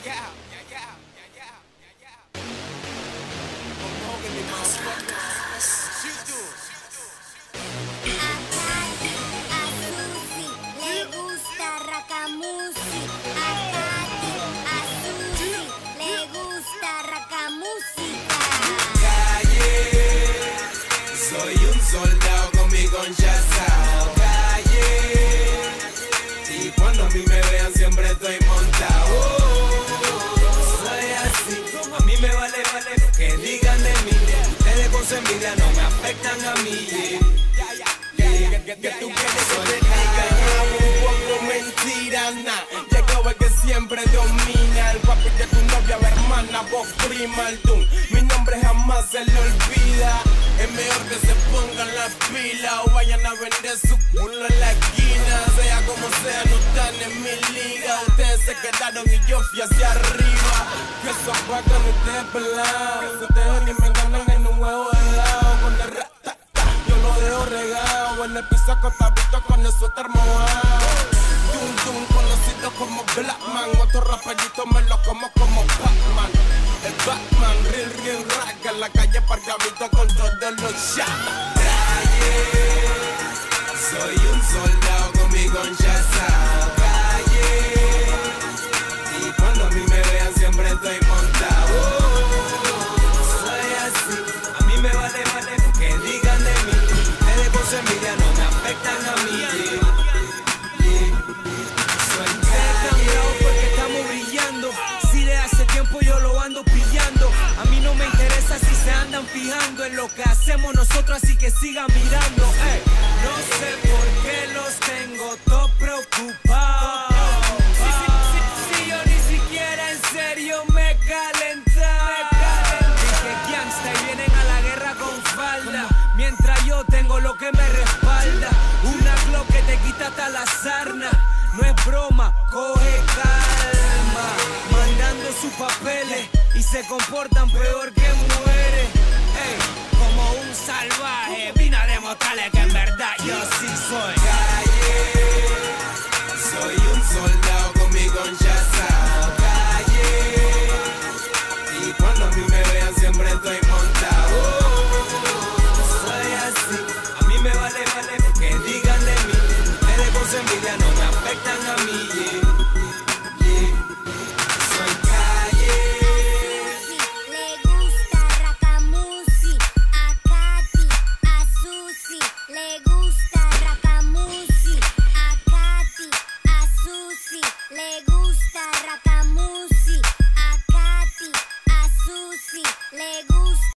Soy un soldado con mi concha asado, calle. Y cuando a mí me vean siempre estoy montado. Soy así, a mí me vale lo que digan de mí. Ustedes con su envidia no me afectan a mí. Que tú quieres que te digan un poco mentira, nah. Llegó el que siempre domina, el papi de tu novia, la hermana, vos prima, el Dun. Mi nombre jamás se le olvida. Es mejor que se pongan las pilas o vayan a vender su culo en la esquina. Sea como sea, no están en mi liga. Ustedes se quedaron y yo fui hacia arriba. Que eso fue con ustedes pelados. Ustedes ni me ganan en un juego de helado. Con el ratata, yo lo dejo regado. En el piso acostadito con el suéter mojado. Dum dum, conocido como Blackman. Otro raperito me lo como Batman. El Batman, real rack. En la calle parcavito con todos los chatas. Calle, soy un soldado con mi concha asado, calle. Y cuando a mí me vean siempre estoy montado. Soy así, a mí me vale lo que digan de mí. Ustedes con su envidia no me afectan a mí. Soy calle, porque estamos brillando. Si de hace tiempo yo lo ando pillando. A mí no me interesa si se andan fijando en lo que hacemos nosotros, así que sigan mirando. No sé por qué los tengo todos preocupados. Si yo ni siquiera en serio me calentaba. Dije gangsta y vienen a la guerra con falda, mientras yo tengo lo que me respalda. Una Glock que te quita hasta la sarna. No es broma, coge calma. Mandando sus papeles y se comportan peor que mujeres. Como un salvaje, vine a demostrarle que en verdad yo sí soy calle. Soy un soldado con mi concha asado, calle. Y cuando a mí me vean siempre estoy montado. Soy así, a mí me vale lo que digan de mí. Ustedes con su envidia no me afectan a mí. Soy calle. Le gusta Rakamusi, a Katy, a Susi. Le gusta Rakamusi, a Katy, a Susi. Le gusta Rakamusi, a Katy, a Susi. Le gusta